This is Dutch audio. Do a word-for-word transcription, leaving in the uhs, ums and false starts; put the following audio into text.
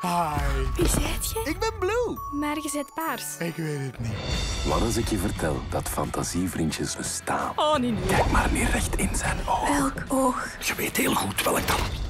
Hi. Wie zijt je? Ik ben Blue. Maar je zit paars. Ik weet het niet. Wat als ik je vertel dat fantasievriendjes bestaan? Oh, nee, nee. Kijk maar niet recht in zijn ogen. Welk oog? Je weet heel goed welk dan.